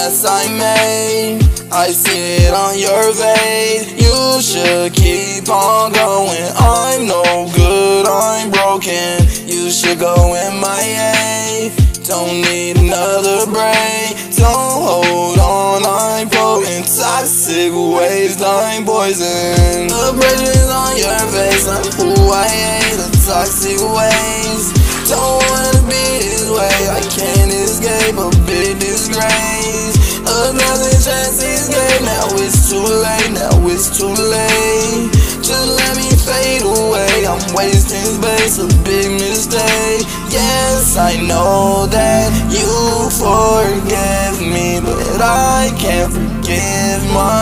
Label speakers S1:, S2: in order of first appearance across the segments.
S1: mess I made, I see it on your face. You should keep on going. I'm no good, I'm broken. You should go MIA. Don't need another break. Don't hold on, I'm potent. Toxic waste, I'm poison. The bridges on your face, I'm who I hate. The toxic waste. Don't wanna be this way, I can't escape a big disgrace. Another chance escape, now it's too late, now it's too late. Just let me fade away, I'm wasting space, a big mistake. Yes, I know that you forgive me, but I can't forgive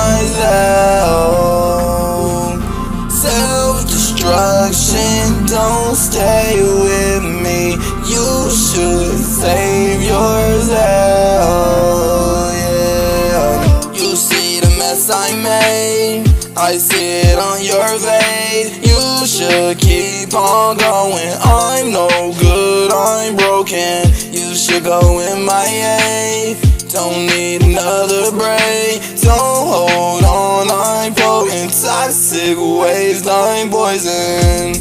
S1: myself. Self-destruction, don't stay with me. You should save yourself, yeah. You see the mess I made, I see it on your face. You should keep on going. I'm no good, I'm broken. You should go MIA. Don't need another break. Don't hold on, I'm potent. Toxic waste, I'm poison.